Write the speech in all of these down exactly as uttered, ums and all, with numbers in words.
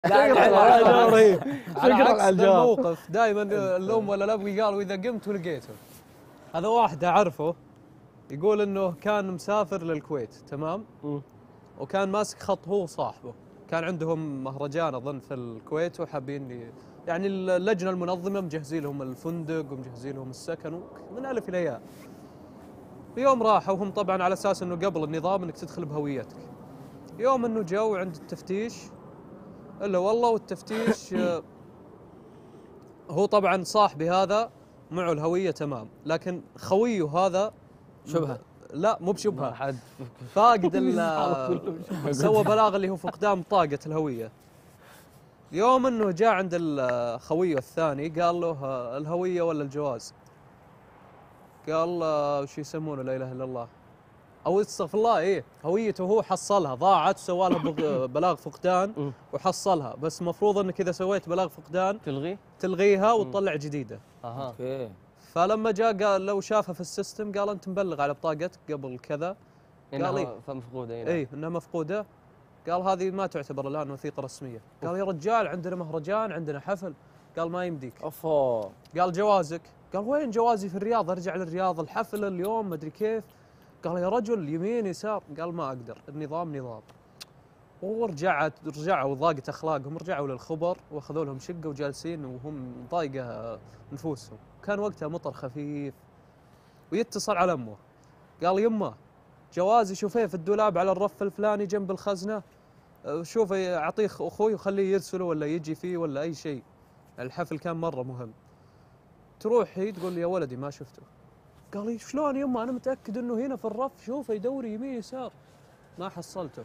لا رهيب. على عكس الموقف دائما الام ولا الاب قالوا اذا قمت ولقيته. هذا واحد اعرفه يقول انه كان مسافر للكويت، تمام؟ وكان ماسك خط هو وصاحبه، كان عندهم مهرجان اظن في الكويت وحابين يعني اللجنه المنظمه مجهزين لهم الفندق ومجهزين لهم السكن من الف الى ياء. يوم راحوا وهم طبعا على اساس انه قبل النظام انك تدخل بهويتك. يوم انه جو عند التفتيش الا والله والتفتيش هو طبعا صاحبي هذا معه الهويه تمام، لكن خويه هذا شبهه. لا مو بشبهه، فاقد سوى بلاغ اللي هو فقدان بطاقه الهويه. يوم انه جاء عند خويه الثاني قال له الهويه ولا الجواز؟ قال وش يسمونه لا اله الا الله، او استغفر الله، ايه هويته هو حصلها ضاعت وسوى لها بلاغ فقدان وحصلها، بس المفروض انك اذا سويت بلاغ فقدان تلغي تلغيها وتطلع جديده. اها اوكي. فلما جاء قال لو شافها في السيستم قال انت مبلغ على بطاقتك قبل كذا، قال إيه؟ مفقوده. اي إيه انها مفقوده. قال هذه ما تعتبر الان وثيقه رسميه. قال يا رجال عندنا مهرجان عندنا حفل. قال ما يمديك. اوفو. قال جوازك؟ قال وين جوازي في الرياض، ارجع للرياض الحفل اليوم ما ادري كيف. قال يا رجل يمين يسار. قال ما اقدر، النظام نظام. ورجعت رجعوا ضاقت اخلاقهم، رجعوا للخبر واخذوا لهم شقه وجالسين وهم ضايقه نفوسهم. كان وقتها مطر خفيف ويتصل على امه قال يمه جوازي شوفيه في الدولاب على الرف الفلاني جنب الخزنه، شوفي اعطيه اخوي وخليه يرسله ولا يجي فيه ولا اي شيء، الحفل كان مره مهم. تروح هي تقول لي يا ولدي ما شفته. قال لي شلون يمه انا متاكد انه هنا في الرف، شوفه يدوري يمين يسار ما حصلته.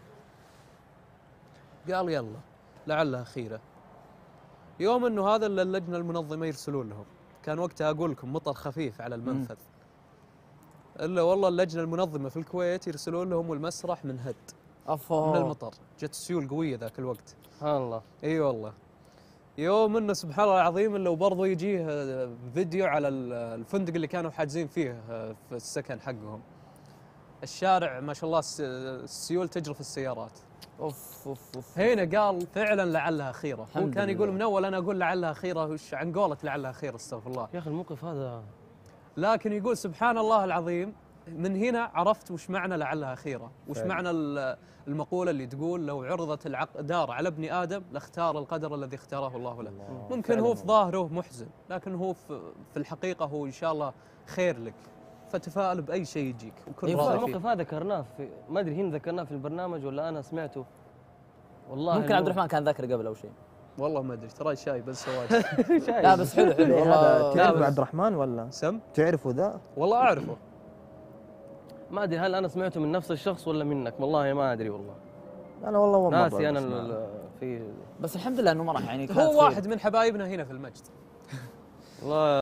قال يلا لعلها خيره. يوم انه هذا اللجنه المنظمه يرسلون لهم، كان وقتها اقول لكم مطر خفيف على المنفذ. الا والله اللجنه المنظمه في الكويت يرسلون لهم والمسرح منهد افا من المطر، جت سيول قويه ذاك الوقت. سبحان الله. اي والله. يوم انه سبحان الله العظيم الا وبرضه يجيه فيديو على الفندق اللي كانوا حاجزين فيه في السكن حقهم. الشارع ما شاء الله السيول تجرف السيارات. اوف اوف اوف. هنا قال فعلا لعلها خيره، هو كان يقول من اول انا اقول لعلها خيره وش عن قولة لعلها خيره استغفر الله. يا اخي الموقف هذا، لكن يقول سبحان الله العظيم من هنا عرفت وش معنى لعلها خيره، وش فعلا. معنى المقوله اللي تقول لو عرضت الأقدار على ابن ادم لاختار القدر الذي اختاره الله له. الله. ممكن هو في ظاهره محزن لكن هو في الحقيقه هو ان شاء الله خير لك، فتفائل باي شيء يجيك وكل راضي فيه. الموقف هذا ذكرناه في ما ادري هنا ذكرناه في البرنامج ولا انا سمعته والله. ممكن عبد الرحمن كان ذاكر قبل او شيء، والله ما ادري ترى شاي بس سواد. لا بس حلو حلو والله. تعرف عبد الرحمن ولا سم تعرفه ذا؟ والله اعرفه. ما ادري هل انا سمعته من نفس الشخص ولا منك، والله ما ادري والله. انا والله ما ناسي انا في بس الحمد لله انه ما راح يعني. هو واحد من حبايبنا هنا في المجد. والله